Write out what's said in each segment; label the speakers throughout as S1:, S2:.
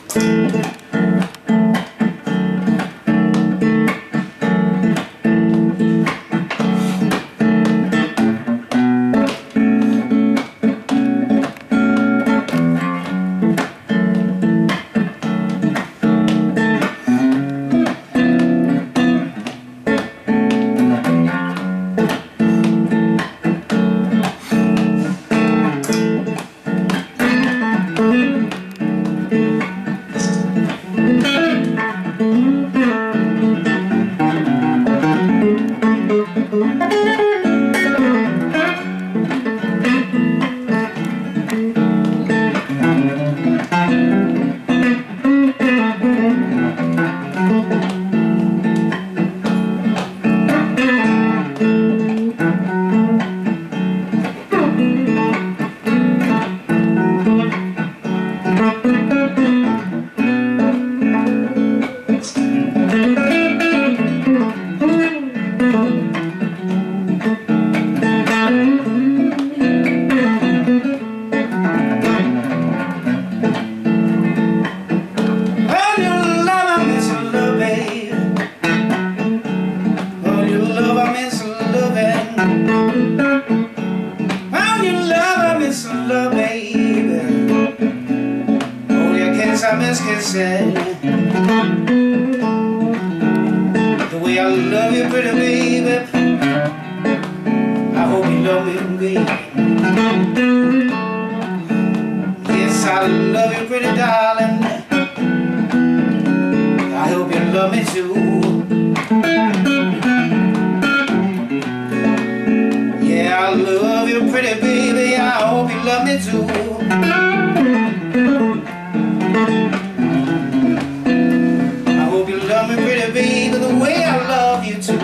S1: The way I love you, pretty baby, I hope you love me, baby. Yes, I love you, pretty darling, I hope you love me too. Yeah, I love you, pretty baby, I hope you love me too. Love me, pretty baby, the way I love you too.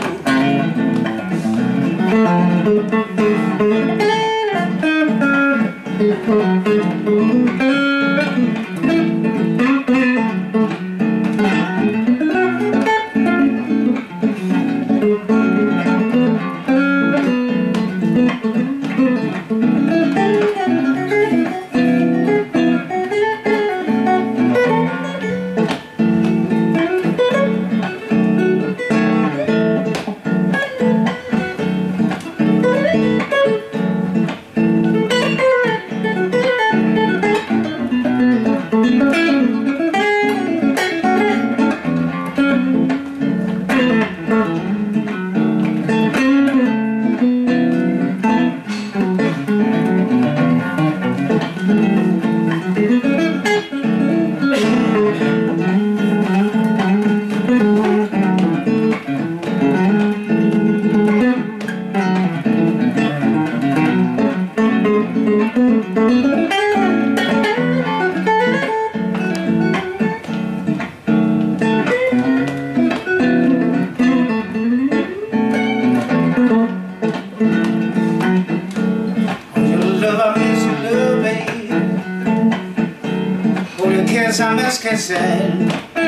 S1: I miss kissing.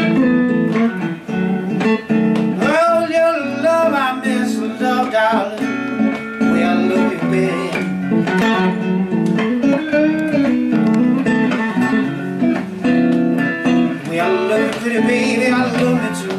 S1: Oh, your love, I miss love, darling. The way I love you, baby. The way I love you, pretty baby, I love you too.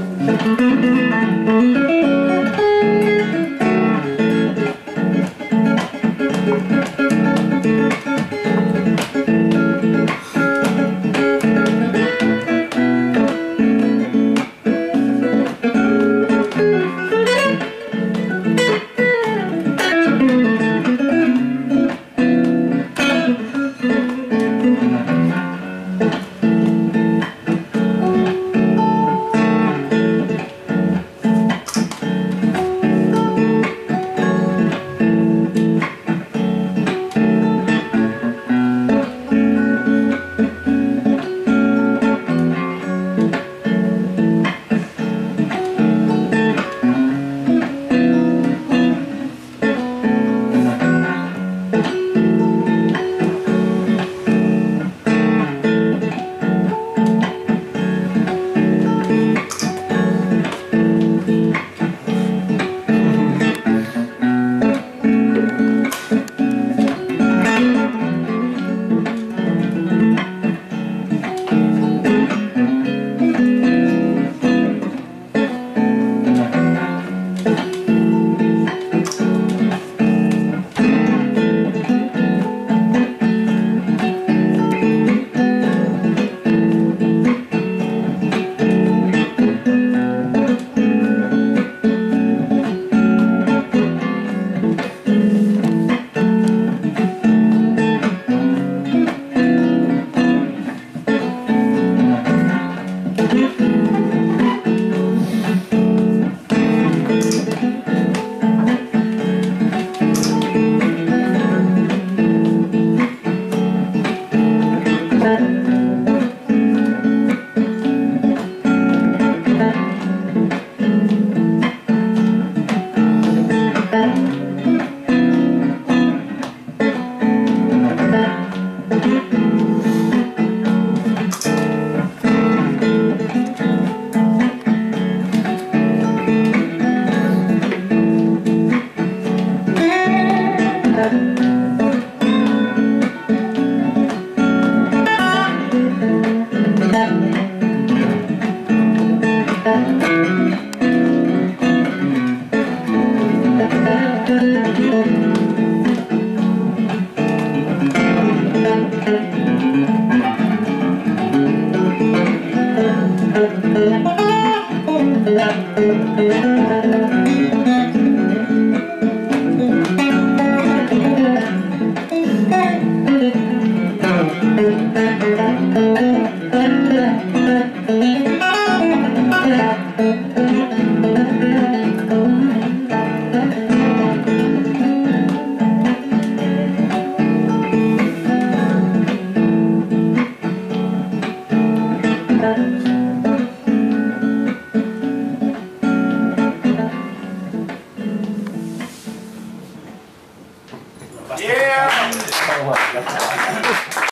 S1: Yeah!